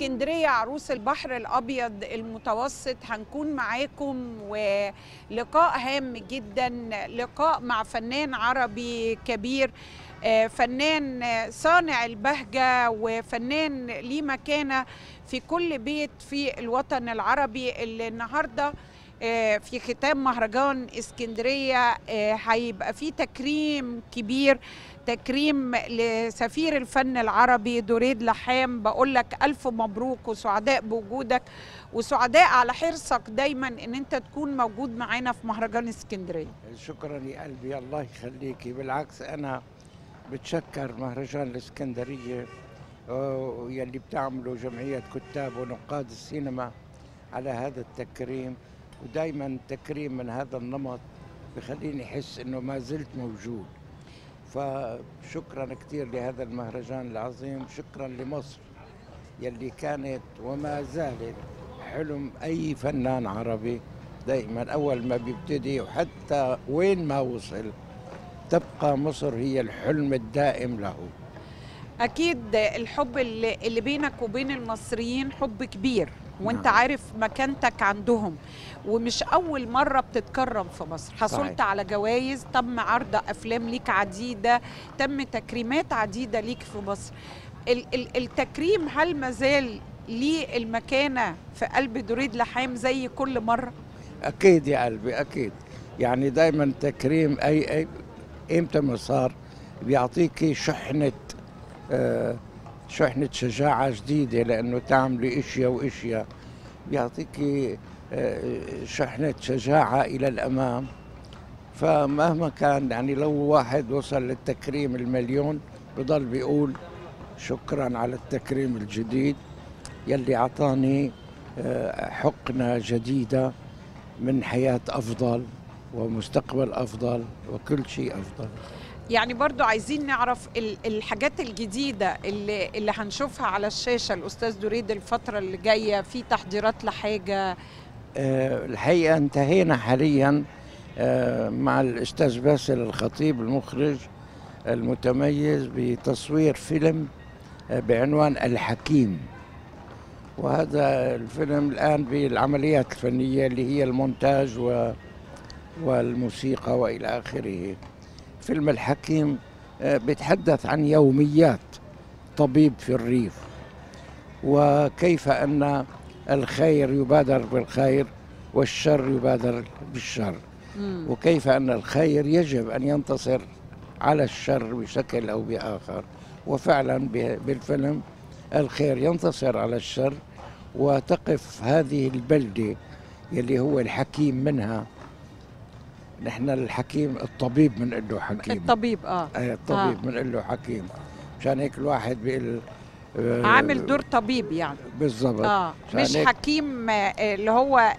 اسكندرية عروس البحر الأبيض المتوسط. هنكون معاكم ولقاء هام جدا، لقاء مع فنان عربي كبير، فنان صانع البهجة وفنان ليه مكانة في كل بيت في الوطن العربي، اللي النهاردة في ختام مهرجان اسكندرية هيبقى فيه تكريم كبير، تكريم لسفير الفن العربي دريد لحام. بقول لك ألف مبروك وسعداء بوجودك، وسعداء على حرصك دايما ان انت تكون موجود معانا في مهرجان اسكندرية. شكرا يا قلبي، الله يخليكي. بالعكس أنا بتشكر مهرجان الإسكندرية يلي بتعملوا جمعية كتاب ونقاد السينما على هذا التكريم، ودايما تكريم من هذا النمط بخليني أحس إنه ما زلت موجود. فشكرا كثير لهذا المهرجان العظيم، شكرا لمصر يلي كانت وما زالت حلم أي فنان عربي. دائما أول ما بيبتدي وحتى وين ما وصل تبقى مصر هي الحلم الدائم له. أكيد الحب اللي بينك وبين المصريين حب كبير، وانت عارف مكانتك عندهم، ومش أول مرة بتتكرم في مصر. حصلت على جوائز، تم عرض أفلام ليك عديدة، تم تكريمات عديدة ليك في مصر. التكريم هل مازال ليه المكانة في قلب دريد لحام زي كل مرة؟ أكيد يا قلبي، أكيد. يعني دايما تكريم أي إمتى ما صار بيعطيكي شحنة شجاعة جديدة، لأنه تعملي إشياء وإشياء بيعطيكي شحنة شجاعة إلى الأمام. فمهما كان، يعني لو واحد وصل للتكريم المليون بضل بيقول شكرا على التكريم الجديد يلي أعطاني حقنة جديدة من حياة أفضل ومستقبل أفضل وكل شيء أفضل. يعني برضو عايزين نعرف الحاجات الجديدة اللي هنشوفها على الشاشة الأستاذ دريد الفترة اللي جاية، في تحضيرات لحاجة؟ الحقيقة انتهينا حاليا مع الأستاذ باسل الخطيب المخرج المتميز بتصوير فيلم بعنوان الحكيم، وهذا الفيلم الآن بالعمليات الفنية اللي هي المونتاج والموسيقى وإلى آخره. فيلم الحكيم بيتحدث عن يوميات طبيب في الريف، وكيف أن الخير يبادر بالخير والشر يبادر بالشر، وكيف أن الخير يجب أن ينتصر على الشر بشكل أو بآخر. وفعلا بالفيلم الخير ينتصر على الشر، وتقف هذه البلدة يلي هو الحكيم منها. نحن الحكيم الطبيب بنقول له حكيم، الطبيب الطبيب بنقول له حكيم، مشان هيك الواحد بيقول عامل دور طبيب يعني. بالضبط. مش حكيم اللي هو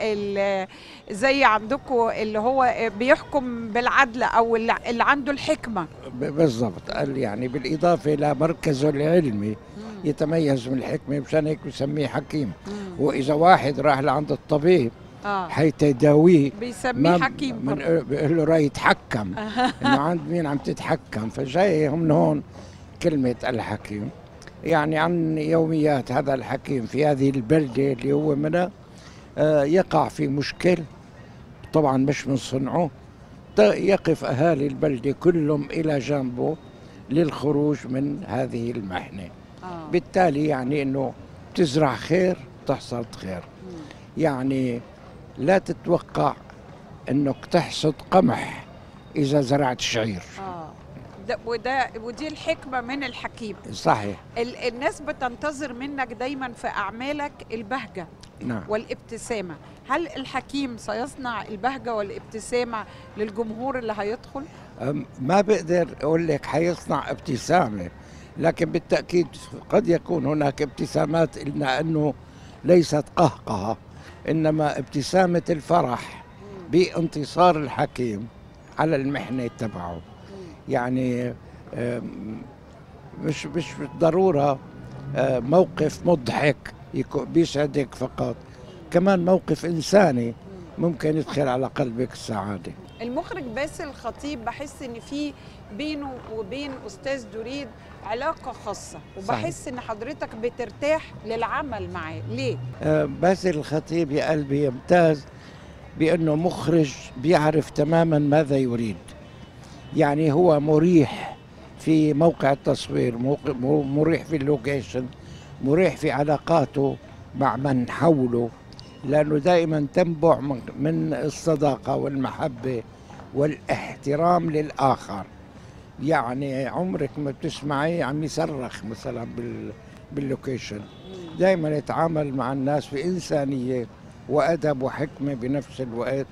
زي عندكم اللي هو بيحكم بالعدل او اللي عنده الحكمة. بالضبط. قال يعني بالإضافة إلى مركزه العلمي يتميز من الحكمة، مشان هيك بسميه حكيم. وإذا واحد راح لعند الطبيب حيث يداويه بيسميه حكيم، بيقول له راي يتحكم انه عند مين عم تتحكم. فجاي من هون كلمة الحكيم، يعني عن يوميات هذا الحكيم في هذه البلدة اللي هو منها يقع في مشكل طبعا مش من صنعه، يقف أهالي البلدة كلهم إلى جانبه للخروج من هذه المحنة. بالتالي يعني أنه تزرع خير تحصد خير. يعني لا تتوقع أنك تحصد قمح إذا زرعت شعير. ودي الحكمة من الحكيم. صحيح. الناس بتنتظر منك دايما في أعمالك البهجة والابتسامة. هل الحكيم سيصنع البهجة والابتسامة للجمهور اللي هيدخل؟ ما بقدر أقول لك حيصنع ابتسامة، لكن بالتأكيد قد يكون هناك ابتسامات لأنه ليست قهقهة، إنما ابتسامة الفرح بانتصار الحكيم على المحنة تبعه. يعني مش بالضرورة موقف مضحك بيسعدك فقط، كمان موقف إنساني ممكن يدخل على قلبك السعادة. المخرج باسل الخطيب بحس ان في بينه وبين استاذ دريد علاقه خاصه، وبحس ان حضرتك بترتاح للعمل معاه. ليه؟ باسل الخطيب يا قلبي يمتاز بأنه مخرج بيعرف تماما ماذا يريد. يعني هو مريح في موقع التصوير، مريح في اللوكيشن، مريح في علاقاته مع من حوله، لأنه دائما تنبع من الصداقة والمحبة والاحترام للآخر. يعني عمرك ما بتسمعي عم يصرخ مثلا باللوكيشن، دائما يتعامل مع الناس بإنسانية وأدب وحكمة بنفس الوقت.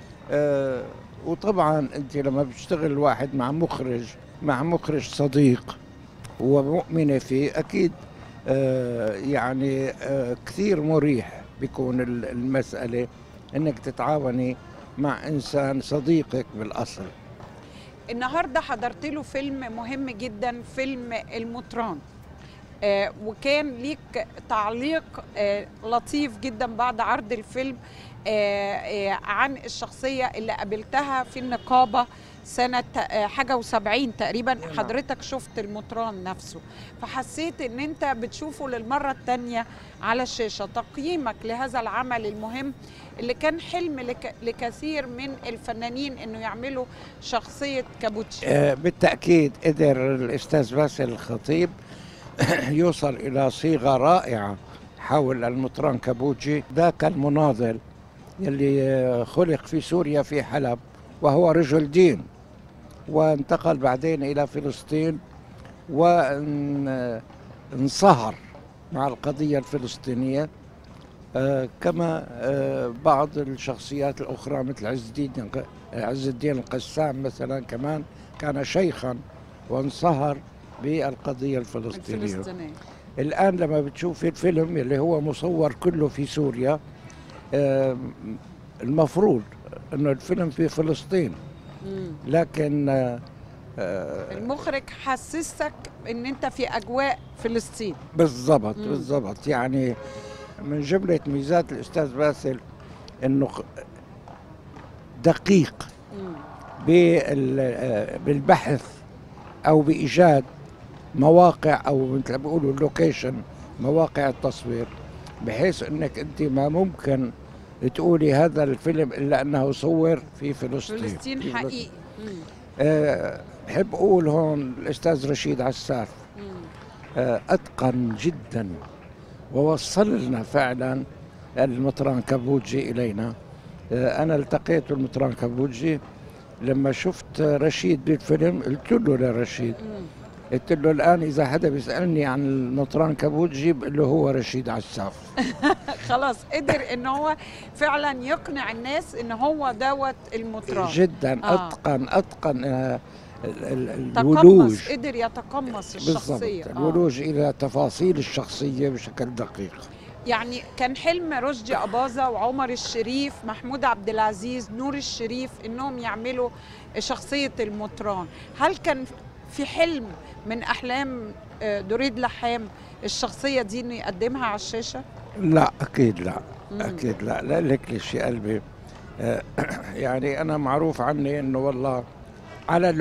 وطبعا أنت لما بتشتغل واحد مع مخرج صديق ومؤمنة فيه، أكيد يعني كثير مريح بيكون المسألة إنك تتعاوني مع إنسان صديقك بالأصل. النهارده حضرت له فيلم مهم جدا، فيلم المطران، وكان ليك تعليق لطيف جدا بعد عرض الفيلم عن الشخصية اللي قابلتها في النقابة سنة حاجة و70 تقريبا. حضرتك شفت المطران نفسه، فحسيت ان انت بتشوفه للمرة الثانية على الشاشة. تقييمك لهذا العمل المهم اللي كان حلم لكثير من الفنانين انه يعملوا شخصية كابوتشي؟ بالتأكيد قدر الأستاذ باسل الخطيب يوصل إلى صيغة رائعة حول المطران كابوتشي، ذاك المناضل يلي خلق في سوريا في حلب، وهو رجل دين، وانتقل بعدين إلى فلسطين وانصهر مع القضية الفلسطينية، كما بعض الشخصيات الأخرى مثل عز الدين القسام مثلا، كمان كان شيخا وانصهر بالقضية الفلسطينية. الآن لما بتشوف الفيلم اللي هو مصور كله في سوريا، المفروض أنه الفيلم في فلسطين، لكن المخرج حسسك أن أنت في أجواء فلسطين. بالضبط بالضبط. يعني من جملة ميزات الأستاذ باسل أنه دقيق بالبحث أو بإيجاد مواقع، أو مثل ما بيقولوا اللوكيشن، مواقع التصوير، بحيث أنك أنت ما ممكن تقولي هذا الفيلم إلا أنه صور في فلسطين حقيقي. بحب أقول هون الأستاذ رشيد عساف أتقن جدا ووصل لنا فعلا المطران كابوتشي إلينا. أنا التقيت بالمطران كابوتشي لما شفت رشيد بالفيلم، قلت له لرشيد، قلت له الآن إذا حدا بيسألني عن المطران كابوتشي بقول له هو رشيد عساف. خلاص قدر إن هو فعلا يقنع الناس إن هو دوت المطران. جدا أتقن الولوج، قدر يتقمص الشخصية. الولوج إلى تفاصيل الشخصية بشكل دقيق. يعني كان حلم رشدي أباظة وعمر الشريف، محمود عبد العزيز، نور الشريف، إنهم يعملوا شخصية المطران. هل كان في حلم من أحلام دريد لحام الشخصية دي إنه يقدمها على الشاشة؟ لا أكيد لا. أكيد لا. لا لك ليش يا قلبي، يعني أنا معروف عني إنه والله على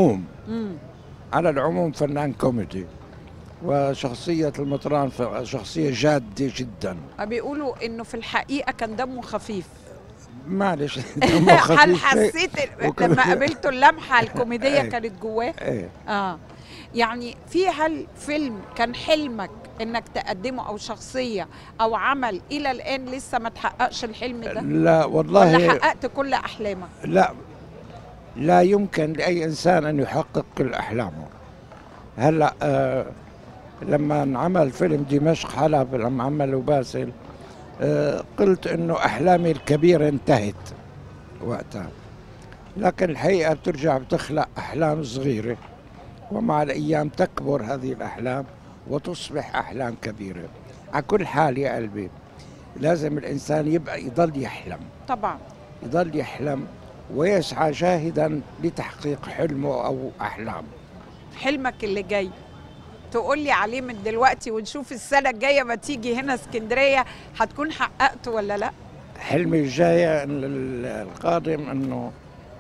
العموم فنان كوميدي، وشخصية المطران شخصية جادة جدا. بيقولوا إنه في الحقيقة كان دمه خفيف. معلش دمه خفيف. هل حسيت لما قابلته اللمحة الكوميدية كانت جواه؟ يعني هل فيلم كان حلمك انك تقدمه او شخصية او عمل الى الان لسه ما تحققش الحلم ده؟ لا والله. ولا حققت كل احلامك؟ لا يمكن لأي إنسان أن يحقق كل أحلامه. هلأ لما انعمل فيلم دمشق حلب، لما عمله باسل، قلت إنه أحلامي الكبيرة انتهت وقتها، لكن الحقيقة بترجع بتخلق أحلام صغيرة، ومع الأيام تكبر هذه الأحلام وتصبح أحلام كبيرة. على كل حال يا قلبي لازم الإنسان يبقى يضل يحلم، طبعا يضل يحلم ويسعى جاهدا لتحقيق حلمه أو أحلامه. حلمك اللي جاي تقول لي عليه من دلوقتي، ونشوف السنة الجاية ما تيجي هنا اسكندرية هتكون حققته ولا لا؟ حلمي الجاي القادم أنه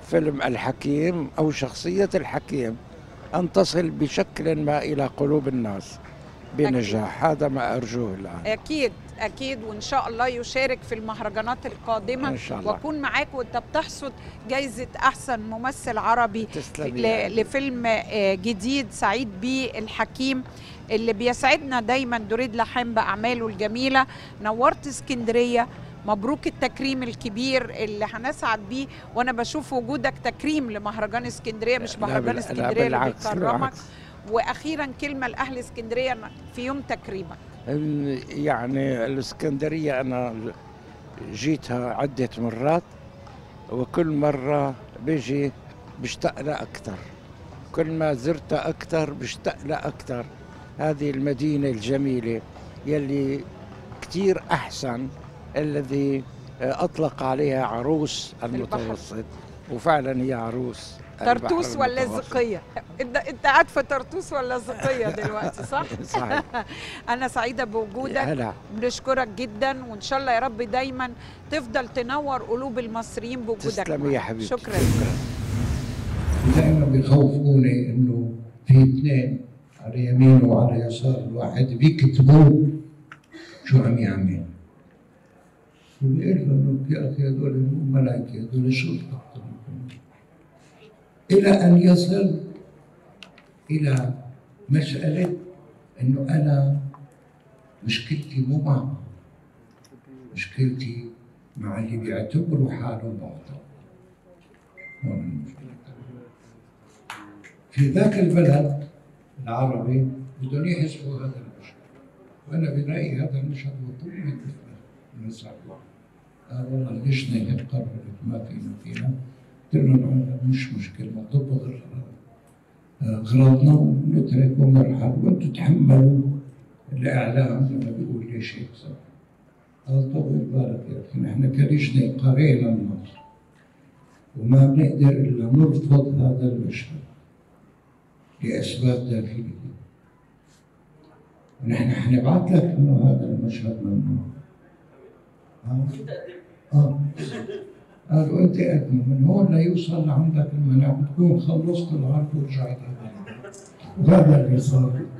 فيلم الحكيم أو شخصية الحكيم أن تصل بشكل ما إلى قلوب الناس بنجاح. هذا ما أرجوه الآن. أكيد أكيد، وإن شاء الله يشارك في المهرجانات القادمة إن شاء الله. وأكون معاك وأنت بتحصد جايزة أحسن ممثل عربي لفيلم جديد سعيد بيه الحكيم، اللي بيسعدنا دايما دريد لحام بأعماله الجميلة. نورت اسكندرية، مبروك التكريم الكبير اللي هنسعد بيه، وانا بشوف وجودك تكريم لمهرجان اسكندريه، مش مهرجان اسكندريه اللي بيكرمك. واخيرا كلمه لاهل اسكندريه في يوم تكريمك. يعني الاسكندريه انا جيتها عده مرات، وكل مره بيجي بشتاق لها اكثر، كل ما زرتها اكثر بشتاق لها اكثر. هذه المدينه الجميله يلي كثير احسن، الذي أطلق عليها عروس المتوسط، وفعلا هي عروس طرطوس ولا زقية؟ انت قاعد في طرطوس ولا زقية دلوقتي، صح؟ صحيح. أنا سعيدة بوجودك، بنشكرك جدا، وإن شاء الله يا رب دايما تفضل تنور قلوب المصريين بوجودك. تسلمي يا حبيبتي. شكرا. دائما بيخوفوني إنه في اثنين على يمين وعلى يسار الواحد بيكتبوا شو عم يعمل، وبيعرفوا انه يا اخي هذول مو ملائكه، هذول شرطه، الى ان يصل الى مساله انه انا مشكلتي مو معه، مشكلتي مع اللي بيعتبروا حالهم بعضهم. في ذاك البلد العربي بدهم يحسبوا هذا المشهد، وانا برايي هذا المشهد مطلوب من الصعب. قال والله اللجنه اللي قررت ما فينا قلت لهم مش مشكله، نطبق غلطنا ونترك ونرحل، وانتم تحملوا الاعلام لما بيقول ليش هيك صار. قال طول بالك يا اخي، نحن كلجنه قرينا النص وما بنقدر الا نرفض هذا المشهد لاسباب داخليه، ونحن حنبعث لك انه هذا المشهد ممنوع. قالوا انت قدمه من هون ليوصل لعندك المنع بتكون خلصت العرض ورجعت على، وهذا اللي صار.